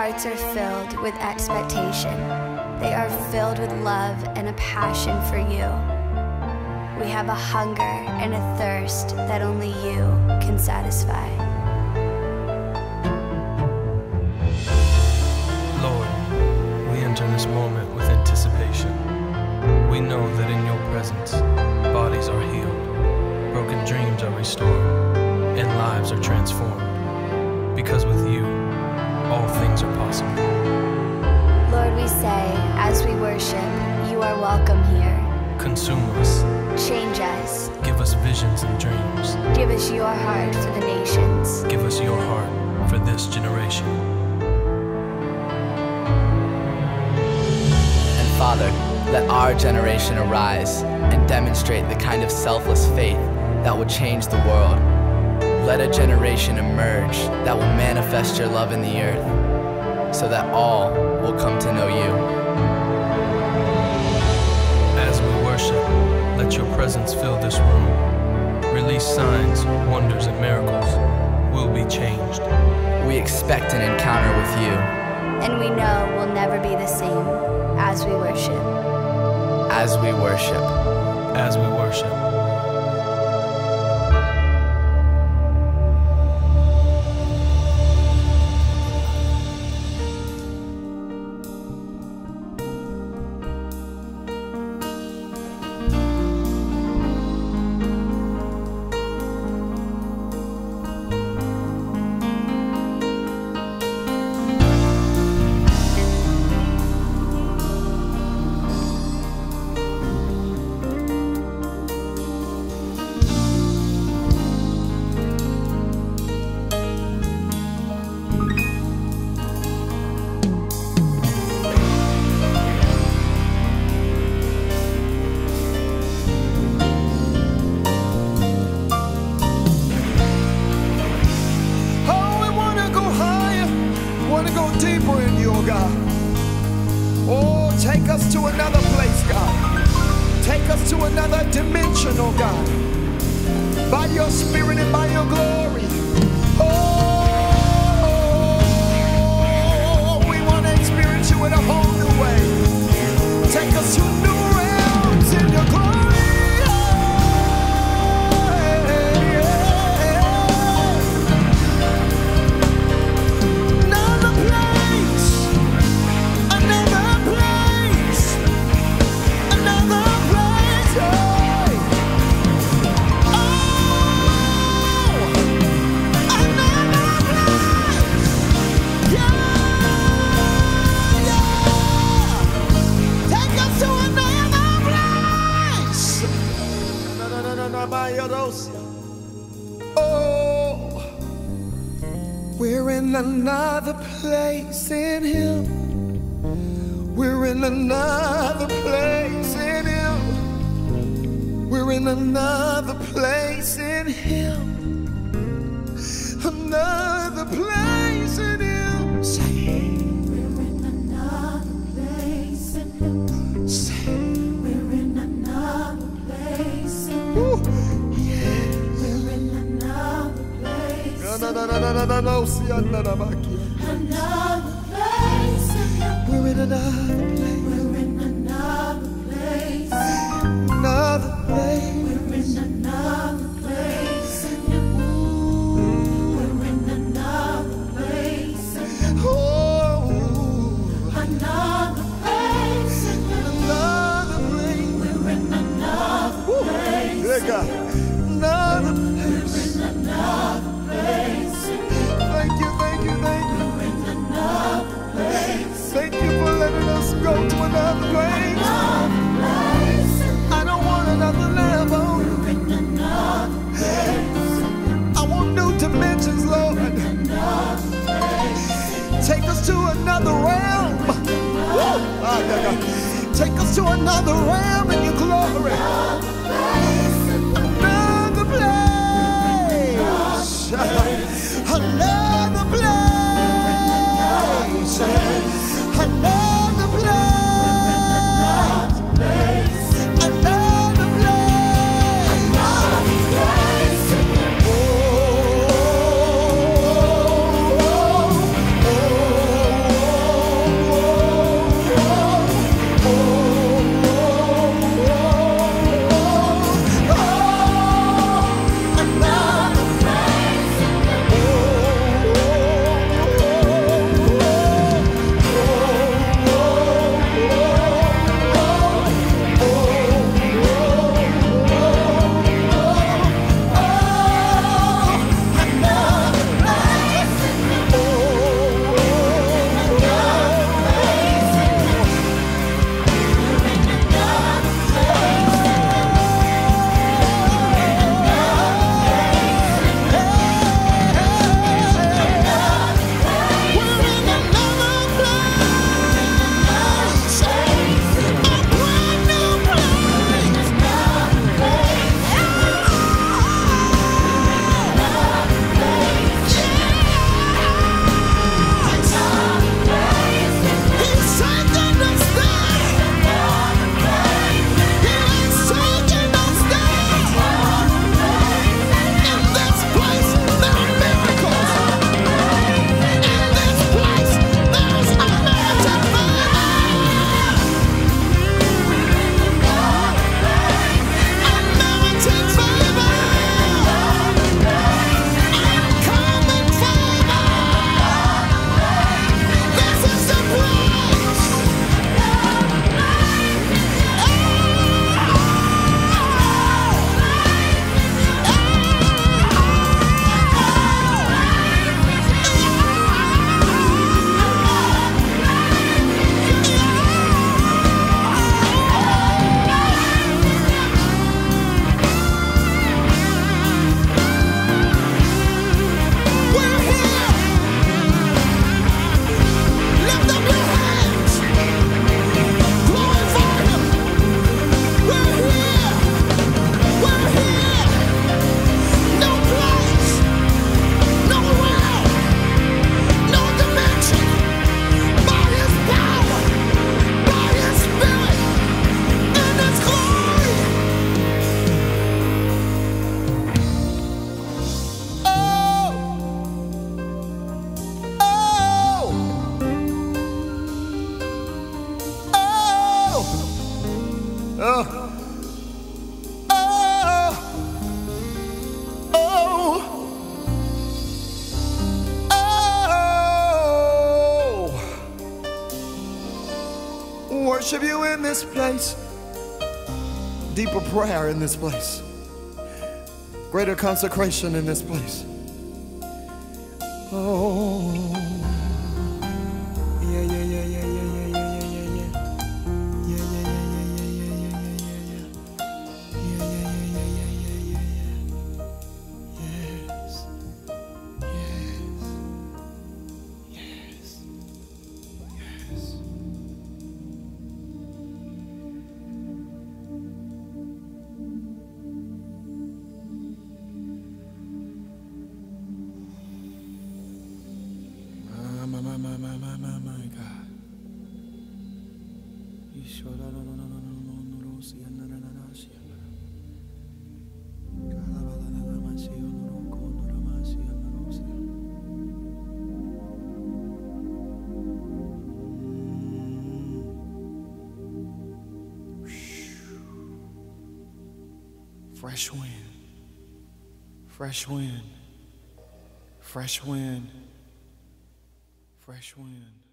hearts are filled with expectation. They are filled with love and a passion for you. We have a hunger and a thirst that only you can satisfy. Lord, we enter this moment with anticipation. We know that in your presence, bodies are healed, broken dreams are restored, and lives are transformed. Because with you, all things are possible. Lord, we say, as we worship, you are welcome here. Consume us. Change us. Give us visions and dreams. Give us your heart for the nations. Give us your heart for this generation. And Father, let our generation arise and demonstrate the kind of selfless faith that will change the world. Let a generation emerge that will manifest your love in the earth, so that all will come to know you. As we worship, let your presence fill this room. Release signs, wonders, and miracles. We'll be changed. We expect an encounter with you. And we know we'll never be the same as we worship. As we worship. As we worship. Deeper in you, oh God. Oh, take us to another place, God. Take us to another dimension, oh God. By your spirit and by your glory. Oh, we want to experience you in a whole new way. Take us to new realms in your glory. Oh, we're in another place in Him. We're in another place in Him. We're in another place in Him. Another place in Him. Say, we're in another place in Him. Say, we're in another place in Him. We're in another place. Another place. We're in another place. We're in another place. Another place. We're in another place. We're in another place. Oh, another place. Another place. We're in another place. Another place. We're in another place. Thank you, thank you, thank you. We're in another place. Thank you for letting us go to another place. I don't want another level. We're in another place. I want new dimensions, Lord. Take us to another realm. Take us to another realm in your glory. Another place. Another place. Another place. Another place. Oh, oh, oh, oh. Worship you in this place. Deeper prayer in this place. Greater consecration in this place. Oh, yeah, yeah, yeah, yeah, yeah, yeah, yeah, yeah, yeah. Yeah, yeah, yeah, yeah, yeah, yeah, yeah, yeah, yeah. Yeah, yeah, yeah, yeah, yeah, yeah, yeah, yeah. Yes. Yes. Yes. Yes. My God. Fresh wind. Fresh wind. Fresh wind. Fresh wind.